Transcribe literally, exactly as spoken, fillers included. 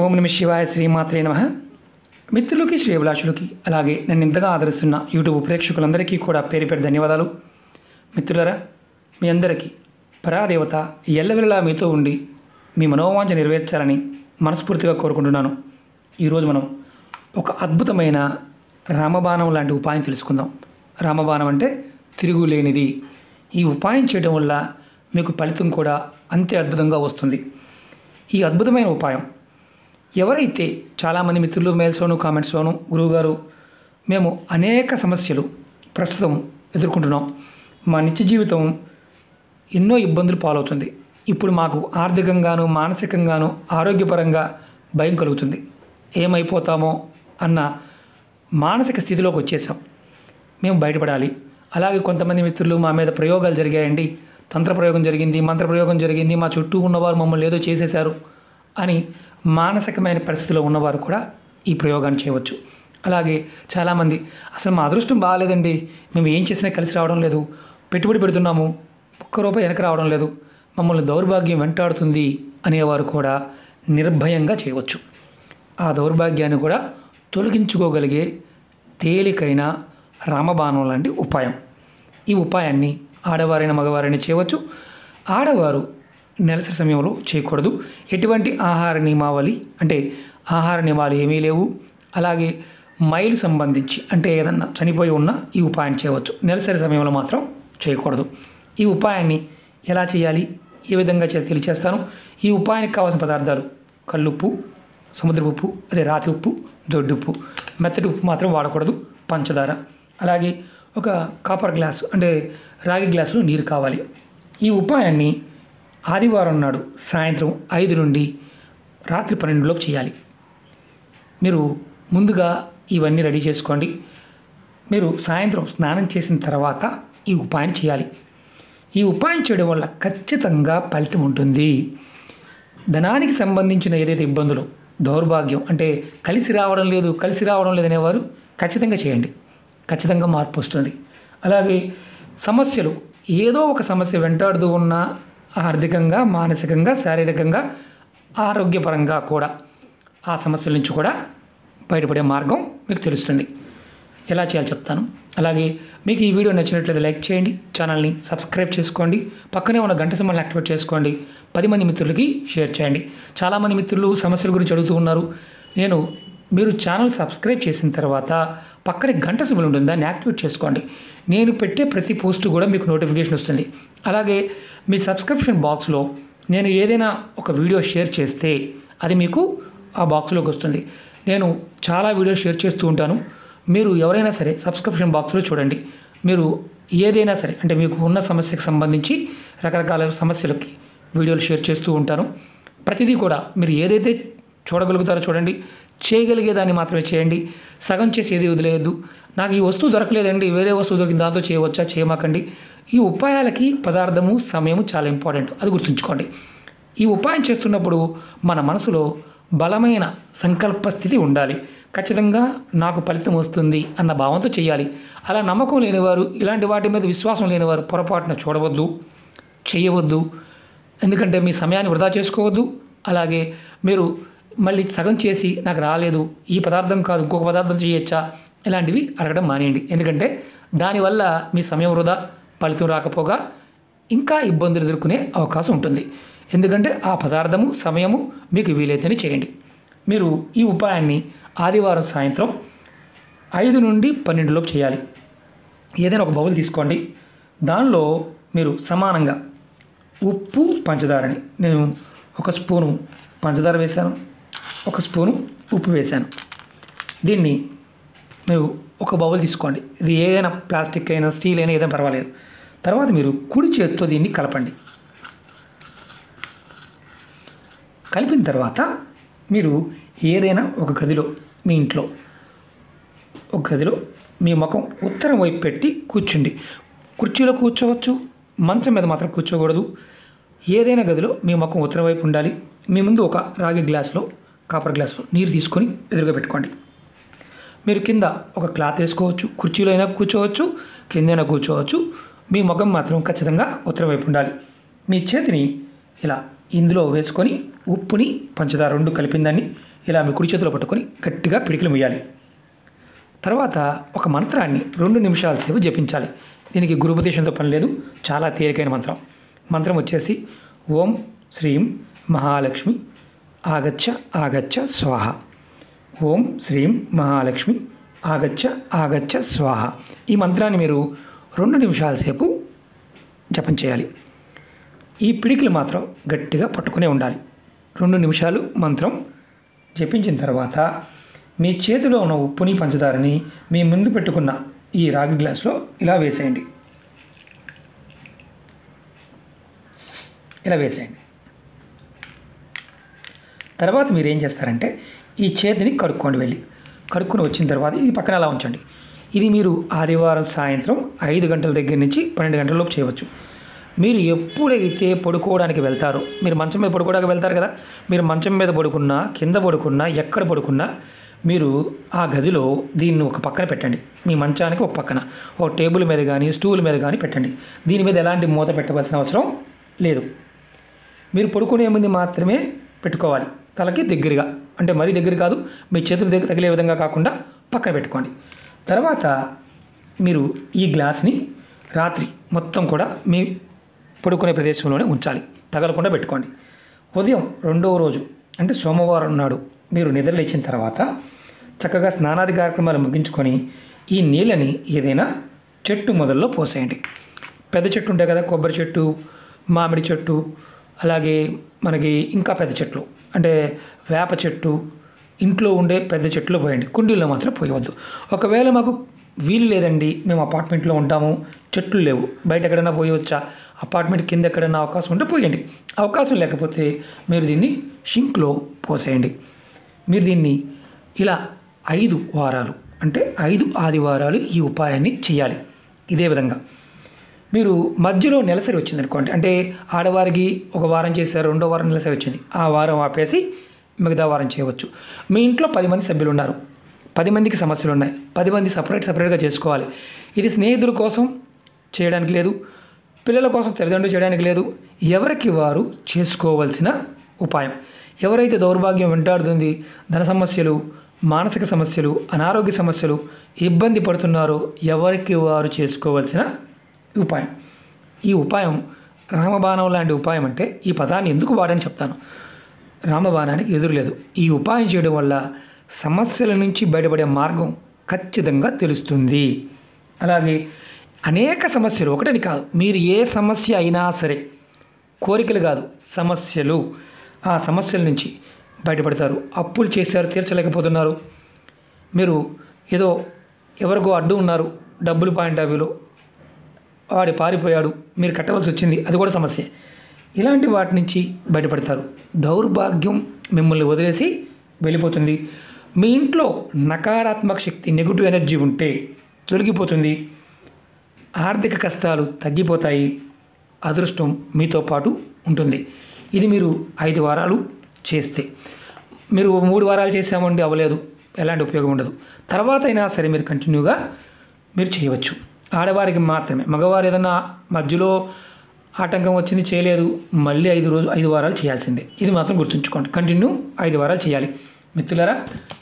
ఓం నమ శివాయ శ్రీమాత్రే నమః. మిత్రులకి శ్రేయభిలాషులకి అలాగే నన్ను ఇంతగా ఆదరిస్తున్న యూట్యూబ్ ప్రేక్షకులందరికీ కూడా పేరు పేరు ధన్యవాదాలు. మిత్రులరా, మీ అందరికీ పరాదేవత ఎల్లవెల్లలా మీతో ఉండి మీ మనోవాంఛ నెరవేర్చాలని మనస్ఫూర్తిగా కోరుకుంటున్నాను. ఈరోజు మనం ఒక అద్భుతమైన రామబాణం లాంటి ఉపాయం తెలుసుకుందాం. రామబాణం అంటే తిరుగులేనిది. ఈ ఉపాయం చేయడం వల్ల మీకు ఫలితం కూడా అంతే అద్భుతంగా వస్తుంది. ఈ అద్భుతమైన ఉపాయం ఎవరైతే చాలామంది మిత్రులు మెయిల్స్లోను కామెంట్స్లోను గురువుగారు మేము అనేక సమస్యలు ప్రస్తుతం ఎదుర్కొంటున్నాం, మా నిత్య జీవితం ఎన్నో ఇబ్బందులు పాలవుతుంది, ఇప్పుడు మాకు ఆర్థికంగాను మానసికంగాను ఆరోగ్యపరంగా భయం కలుగుతుంది, ఏమైపోతామో అన్న మానసిక స్థితిలోకి వచ్చేసాం, మేము బయటపడాలి. అలాగే కొంతమంది మిత్రులు మా మీద ప్రయోగాలు జరిగాయండి, తంత్ర ప్రయోగం జరిగింది, మంత్ర ప్రయోగం జరిగింది, మా చుట్టూ ఉన్నవారు మమ్మల్ని ఏదో చేసేశారు అని మానసికమైన పరిస్థితిలో ఉన్నవారు కూడా ఈ ప్రయోగాన్ని చేయవచ్చు. అలాగే చాలామంది అసలు మా అదృష్టం బాగాలేదండి, మేము ఏం చేసినా కలిసి రావడం లేదు, పెట్టుబడి పెడుతున్నాము ఒక్క రూపాయి వెనక రావడం లేదు, మమ్మల్ని దౌర్భాగ్యం వెంటాడుతుంది అనేవారు కూడా నిర్భయంగా చేయవచ్చు. ఆ దౌర్భాగ్యాన్ని కూడా తొలగించుకోగలిగే తేలికైన రామబాణం లాంటి ఉపాయం. ఈ ఉపాయాన్ని ఆడవారైన మగవారైనా చేయవచ్చు. ఆడవారు నెలసరి సమయంలో చేయకూడదు. ఎటువంటి ఆహార నియమావళి అంటే ఆహార నియమాలు ఏమీ లేవు. అలాగే మైలు సంబంధించి అంటే ఏదన్నా చనిపోయి ఉన్నా ఈ ఉపాయం చేయవచ్చు. నెలసరి సమయంలో మాత్రం చేయకూడదు. ఈ ఉపాయాన్ని ఎలా చేయాలి, ఏ విధంగా చేయాలి తెలియచేస్తాను. ఈ ఉపాయానికి కావాల్సిన పదార్థాలు కల్లుప్పు, సముద్ర ఉప్పు, అదే రాతి ఉప్పు, దొడ్డుప్పు, మెత్తటి ఉప్పు మాత్రం వాడకూడదు, పంచదార, అలాగే ఒక కాపర్ గ్లాసు అంటే రాగి గ్లాసులో నీరు కావాలి. ఈ ఉపాయాన్ని ఆదివారం నాడు సాయంత్రం ఐదు నుండి రాత్రి పన్నెండులోపు చేయాలి. మీరు ముందుగా ఇవన్నీ రెడీ చేసుకోండి. మీరు సాయంత్రం స్నానం చేసిన తర్వాత ఈ ఉపాయం చేయాలి. ఈ ఉపాయం చేయడం వల్ల ఖచ్చితంగా ఫలితం ఉంటుంది. ధనానికి సంబంధించిన ఏదైతే ఇబ్బందులు, దౌర్భాగ్యం అంటే కలిసి రావడం లేదు కలిసి రావడం లేదనేవారు ఖచ్చితంగా చేయండి, ఖచ్చితంగా మార్పు వస్తుంది. అలాగే సమస్యలు ఏదో ఒక సమస్య వెంటాడుతూ ఉన్న ఆర్థికంగా మానసికంగా శారీరకంగా ఆరోగ్యపరంగా కూడా ఆ సమస్యల నుంచి కూడా బయటపడే మార్గం మీకు తెలుస్తుంది. ఎలా చేయాలో చెప్తాను. అలాగే మీకు ఈ వీడియో నచ్చినట్లయితే లైక్ చేయండి, ఛానల్ని సబ్స్క్రైబ్ చేసుకోండి, పక్కనే ఉన్న గంట సింబల్ని యాక్టివేట్ చేసుకోండి, పది మంది మిత్రులకి షేర్ చేయండి. చాలామంది మిత్రులు సమస్యల గురించి అడుగుతూ ఉన్నారు. నేను మీరు ఛానల్ సబ్స్క్రైబ్ చేసిన తర్వాత పక్కనే గంట సింబల్ ఉంటుంది, దాన్ని యాక్టివేట్ చేసుకోండి. నేను పెట్టే ప్రతి పోస్ట్ కూడా మీకు నోటిఫికేషన్ వస్తుంది. అలాగే మీ సబ్స్క్రిప్షన్ బాక్స్లో నేను ఏదైనా ఒక వీడియో షేర్ చేస్తే అది మీకు ఆ బాక్స్లోకి వస్తుంది. నేను చాలా వీడియో షేర్ చేస్తూ ఉంటాను. మీరు ఎవరైనా సరే సబ్స్క్రిప్షన్ బాక్స్లో చూడండి. మీరు ఏదైనా సరే అంటే మీకు ఉన్న సమస్యకు సంబంధించి రకరకాల సమస్యలకి వీడియోలు షేర్ చేస్తూ ఉంటాను. ప్రతిదీ కూడా మీరు ఏదైతే చూడగలుగుతారో చూడండి, చేయగలిగేదాన్ని మాత్రమే చేయండి. సగం చేసి ఏది వదిలేయద్దు. నాకు ఈ వస్తువు దొరకలేదండి, వేరే వస్తువు దొరికింది దాంతో చేయవచ్చా, చేయమాకండి. ఈ ఉపాయాలకి పదార్థము సమయము చాలా ఇంపార్టెంట్, అది గుర్తుంచుకోండి. ఈ ఉపాయం చేస్తున్నప్పుడు మన మనసులో బలమైన సంకల్ప స్థితి ఉండాలి. ఖచ్చితంగా నాకు ఫలితం వస్తుంది అన్న భావంతో చేయాలి. అలా నమ్మకం లేనివారు, ఇలాంటి వాటి మీద విశ్వాసం లేనివారు పొరపాటున చూడవద్దు, చేయవద్దు. ఎందుకంటే మీ సమయాన్ని వృధా చేసుకోవద్దు. అలాగే మీరు మళ్ళీ సగం చేసి నాకు రాలేదు, ఈ పదార్థం కాదు ఇంకొక పదార్థం చేయొచ్చా, ఇలాంటివి అడగడం మానేయండి. ఎందుకంటే దానివల్ల మీ సమయం వృధా, ఫలితం రాకపోగా ఇంకా ఇబ్బందులు ఎదుర్కొనే అవకాశం ఉంటుంది. ఎందుకంటే ఆ పదార్థము సమయము మీకు వీలైతేనే చేయండి. మీరు ఈ ఉపాయాన్ని ఆదివారం సాయంత్రం ఐదు నుండి పన్నెండులోపు చేయాలి. ఏదైనా ఒక బౌల్ తీసుకోండి. దానిలో మీరు సమానంగా ఉప్పు పంచదారని, నేను ఒక స్పూను పంచదార వేశాను, ఒక స్పూను ఉప్పు వేశాను. దీన్ని మీరు ఒక బౌల్ తీసుకోండి. ఇది ఏదైనా ప్లాస్టిక్ అయినా స్టీల్ అయినా ఏదైనా పర్వాలేదు. తర్వాత మీరు కుడి చేతితో దీన్ని కలపండి. కలిపిన తర్వాత మీరు ఏదైనా ఒక గదిలో, మీ ఇంట్లో ఒక గదిలో మీ ముఖం ఉత్తరం వైపు పెట్టి కూర్చుండి. కుర్చీలో కూర్చోవచ్చు, మంచం మీద మాత్రం కూర్చోకూడదు. ఏదైనా గదిలో మీ ముఖం ఉత్తరం వైపు ఉండాలి. మీ ముందు ఒక రాగి గ్లాసులో, కాపర్ గ్లాసులో నీరు తీసుకొని ఎదురుగా పెట్టుకోండి. మీరు కింద ఒక క్లాత్ వేసుకోవచ్చు, కుర్చీలో అయినా కూర్చోవచ్చు, కిందైనా కూర్చోవచ్చు. మీ ముఖం మాత్రం ఖచ్చితంగా ఉత్తరం వైపు ఉండాలి. మీ చేతిని ఇలా ఇందులో వేసుకొని ఉప్పుని పంచదార రెండు కలిపిన దాన్ని ఇలా మీ కుడి చేతిలో పట్టుకొని గట్టిగా పిడికిలు ముయ్యాలి. తర్వాత ఒక మంత్రాన్ని రెండు నిమిషాల సేపు జపించాలి. దీనికి గురుపదేశంతో పని లేదు, చాలా తేలికైన మంత్రం. మంత్రం వచ్చేసి ఓం శ్రీం మహాలక్ష్మి ఆగచ్చ ఆగచ్చ స్వాహ. ఓం శ్రీం మహాలక్ష్మి ఆగచ్చ ఆగచ్చ స్వాహ. ఈ మంత్రాన్ని మీరు రెండు నిమిషాల సేపు జపం చేయాలి. ఈ పిడికిలు మాత్రం గట్టిగా పట్టుకునే ఉండాలి. రెండు నిమిషాలు మంత్రం జపించిన తర్వాత మీ చేతిలో ఉన్న ఉప్పుని పంచదారని మీ ముందు పెట్టుకున్న ఈ రాగి గ్లాసులో ఇలా వేసేయండి. ఇలా వేసేయండి. తర్వాత మీరు ఏం చేస్తారంటే ఈ చేతిని కడుక్కోండి. వెళ్ళి కడుక్కొని వచ్చిన తర్వాత ఇది పక్కన అలా ఉంచండి. ఇది మీరు ఆదివారం సాయంత్రం ఐదు గంటల దగ్గర నుంచి పన్నెండు గంటల లోపు చేయవచ్చు. మీరు ఎప్పుడైతే పడుకోవడానికి వెళ్తారో, మీరు మంచం మీద పడుకోవడానికి వెళ్తారు కదా, మీరు మంచం మీద పడుకున్నా కింద పడుకున్నా ఎక్కడ పడుకున్నా మీరు ఆ గదిలో దీన్ని ఒక పక్కన పెట్టండి. మీ మంచానికి ఒక పక్కన ఒక టేబుల్ మీద కానీ స్టూల్ మీద కానీ పెట్టండి. దీని మీద ఎలాంటి మూత పెట్టవలసిన అవసరం లేదు. మీరు పడుకునే ముందు మాత్రమే పెట్టుకోవాలి. తలకి దగ్గరగా, అంటే మరీ దగ్గర కాదు, మీ చేతులు దగ్గర తగిలే విధంగా కాకుండా పక్కన పెట్టుకోండి. తర్వాత మీరు ఈ గ్లాస్ని రాత్రి మొత్తం కూడా మీ పడుకునే ప్రదేశంలోనే ఉంచాలి, తగలకుండా పెట్టుకోండి. ఉదయం రెండవ రోజు అంటే సోమవారం నాడు మీరు నిద్ర లేచిన తర్వాత చక్కగా స్నానాది కార్యక్రమాలు ముగించుకొని ఈ నీళ్ళని ఏదైనా చెట్టు మొదల్లో పోసేయండి. పెద్ద చెట్టు ఉంటాయి కదా, కొబ్బరి చెట్టు, మామిడి చెట్టు, అలాగే మనకి ఇంకా పెద్ద చెట్లు అంటే వేప చెట్టు, ఇంట్లో ఉండే పెద్ద చెట్లు పోయండి. కుండీల్లో మాత్రం పోయవద్దు. ఒకవేళ మాకు వీలు లేదండి, మేము అపార్ట్మెంట్లో ఉంటాము, చెట్లు లేవు, బయట ఎక్కడైనా పోయవచ్చా, అపార్ట్మెంట్ కింద ఎక్కడైనా అవకాశం ఉంటే పోయండి. అవకాశం లేకపోతే మీరు దీన్ని షింక్లో పోసేయండి. మీరు దీన్ని ఇలా ఐదు వారాలు అంటే ఐదు ఆదివారాలు ఈ ఉపాయాన్ని చేయాలి. ఇదే విధంగా మీరు మధ్యలో నెలసరి వచ్చిందనుకోండి, అంటే ఆడవారికి ఒక వారం చేశారు, రెండో వారం నెలసరి వచ్చింది, ఆ వారం ఆపేసి మిగతా వారం చేయవచ్చు. మీ ఇంట్లో పది మంది సభ్యులు ఉన్నారు, పది మందికి సమస్యలు ఉన్నాయి, పది మంది సపరేట్ సపరేట్గా చేసుకోవాలి. ఇది స్నేహితుల కోసం చేయడానికి లేదు, పిల్లల కోసం తల్లిదండ్రులు చేయడానికి లేదు, ఎవరికి వారు చేసుకోవాల్సిన ఉపాయం. ఎవరైతే దౌర్భాగ్యం వెంటాడుతుంది, ధన సమస్యలు, మానసిక సమస్యలు, అనారోగ్య సమస్యలు, ఇబ్బంది పడుతున్నారో ఎవరికి వారు చేసుకోవాల్సిన ఉపాయం. ఈ ఉపాయం రామబాణం లాంటి ఉపాయం. అంటే ఈ పదాన్ని ఎందుకు వాడని చెప్తాను. రామబాణానికి ఎదురు లేదు. ఈ ఉపాయం చేయడం వల్ల సమస్యల నుంచి బయటపడే మార్గం ఖచ్చితంగా తెలుస్తుంది. అలాగే అనేక సమస్యలు, ఒకటని కాదు, మీరు ఏ సమస్య అయినా సరే, కోరికలు కాదు సమస్యలు, ఆ సమస్యల నుంచి బయటపడతారు. అప్పులు చేశారు, తీర్చలేకపోతున్నారు, మీరు ఏదో ఎవరికో అడ్డు ఉన్నారు, డబ్బులు పాయింట్ ఆఫ్ వ్యూలో వాడి పారిపోయాడు, మీరు కట్టవలసి వచ్చింది, అది కూడా సమస్య. ఇలాంటి వాటి నుంచి బయటపడతారు. దౌర్భాగ్యం మిమ్మల్ని వదిలేసి వెళ్ళిపోతుంది. మీ ఇంట్లో నకారాత్మక శక్తి, నెగిటివ్ ఎనర్జీ ఉంటే తొలగిపోతుంది. ఆర్థిక కష్టాలు తగ్గిపోతాయి. అదృష్టం మీతో పాటు ఉంటుంది. ఇది మీరు ఐదు వారాలు చేస్తే, మీరు మూడు వారాలు చేసామండి అవ్వలేదు, ఎలాంటి ఉపయోగం ఉండదు. తర్వాత అయినా సరే మీరు కంటిన్యూగా మీరు చేయవచ్చు. ఆడవారికి మాత్రమే, మగవారు ఏదన్నా మధ్యలో ఆటంకం వచ్చింది చేయలేదు, మళ్ళీ ఐదు రోజు ఐదు వారాలు చేయాల్సిందే. ఇది మాత్రం గుర్తుంచుకోండి. కంటిన్యూ ఐదు వారాలు చేయాలి. మిత్రులారా,